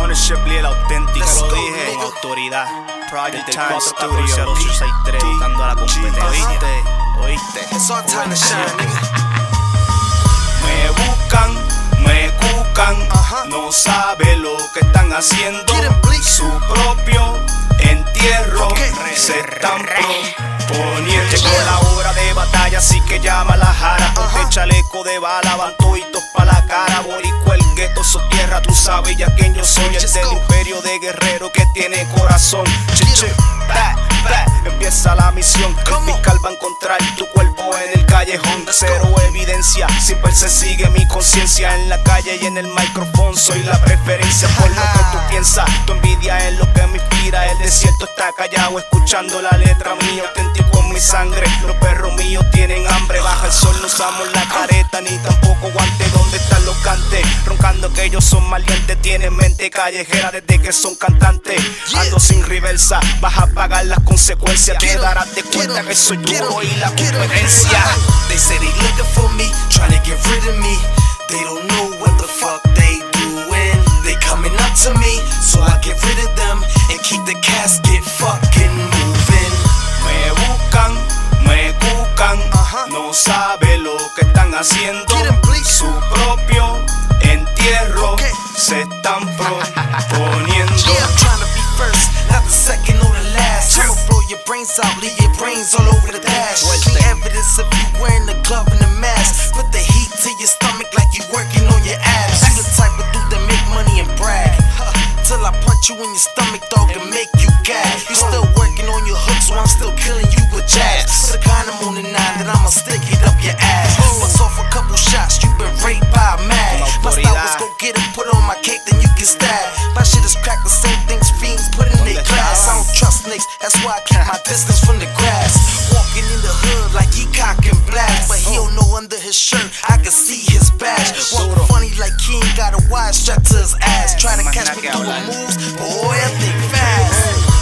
Ownership Liel auténtico, lo dije con autoridad. Project Time Studio 863, buscando a la competencia. ¿Oíste? It's our time to shine, nigga. Me buscan, no sabe lo que están haciendo. Su propio entierro se están proponiendo. Llegó la hora de batalla, así que llama la jara. Ponte chaleco de bala, van toditos pa' la cara. Boricua, el gueto, su tierra, tú sabes ya quién yo soy. El del imperio de guerrero que tiene corazón. Empieza la misión. El fiscal va a encontrar tu cuerpo en el callejón. Cero evidencia, siempre se sigue mi conciencia. En la calle y en el micrófono soy la preferencia. Por lo que tú piensas, tu envidia es lo que me inspira. El desierto está callado escuchando la letra mía. Auténtico en mi sangre, los perros míos tienen hambre. Baja el sol, no usamos la careta ni tampoco guantes. ¿Dónde están los cantes? Roncando que ellos son maleantes. Tienen mente callejera desde que son cantantes. Ando sin reversa, vas a pagar las consecuencias. Te darás de cuenta que soy yo y la competencia. They say they looking for me, trying to get rid of me. They don't know what the fuck they doing. They coming up to me, so I get rid of them and keep the casket fucking moving. Me buscan, no sabe lo que están haciendo. Su propio entierro se están proponiendo. I'm trying to be first, not the second or the last. I'ma blow your brains out, leave your brains all over the dash. Clean evidence of you wearing the glove and the mask. Put the heat to your stomach like you working on your abs. You the type of dude that make money and brag. Till I punch you in your stomach, dog, and make you gag. You still working on your hooks while I'm still killing you with jabs. Put a condom on the 9 that I'ma stick it up your ass. Bust off a couple shots, you been raped by a mag. My style was go get it, put on my cake, then you can stab. My shit is crack, the same things fiends put in their class. I don't trust niggas, that's why I keep my distance from the grass. Walking in the hood like he cock and blast, but he don't know under his shirt, I can see his badge. Walk funny like he ain't got a wire strapped to his ass. Try to catch me doing moves, boy, I think fast.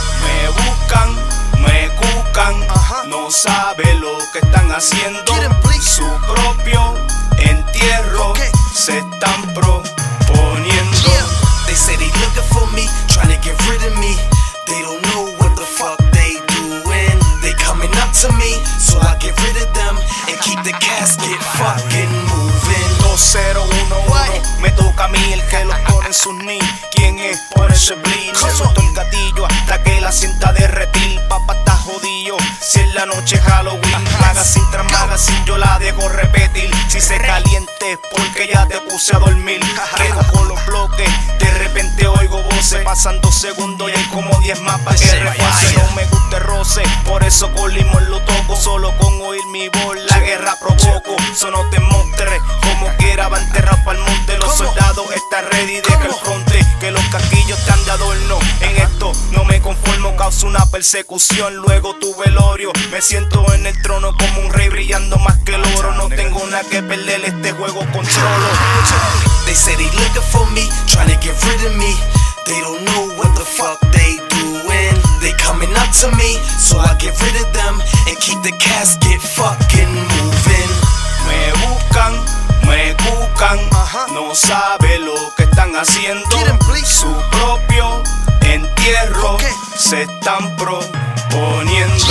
Me buscan, no sabe lo que están haciendo. Su propio entierro se están proponiendo. They say they looking for me, trying to get rid of me. They don't know what the fuck they doing. They coming up to me, so I get rid of them and keep the casket fucking moving. 2011, me toca a mí, el que los pone en sus knees. ¿Quién es? Por ese bleed. Me suelto el gatillo hasta que la sienta derretir. Papá está jodido, si en la noche es Halloween. Magazine tras magazine yo la dejo repetir. Si se caliente es porque ya te puse a dormir. Quedo con los bloques, de repente oigo voces. Pasan 2 segundos y hay como 10 más para que refuerce. No me gusta el roce, por eso con limón lo toco. Solo con oír mi voz la guerra provoco. So no te mostres, como quiera va enterrado pa'l monte. Los soldados están ready de que el fronte, que los casquillos están de adorno. En esto no me conformo, causo una persecución. Luego tu velorio, me siento en el trono como un rey brillando más que el oro. No tengo nada que perder, este juego controlo. They say they looking for me, trying to get rid of me. They don't know what the fuck they doing. They coming up to me, so I get rid of them and keep the casket fucking moving. Me buscan, no sabe lo que están haciendo. Su propio entierro se están proponiendo.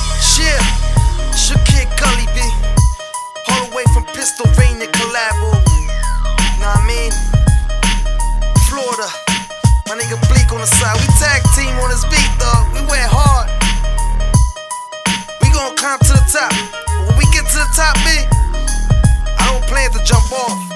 Kid Gully B, all the way from Pennsylvania, Collabo. Know what I mean? Florida, my nigga Bleak on the side. We tag team on this beat, dog. We went hard. We gon' climb to the top. But when we get to the top, B, I don't plan to jump off.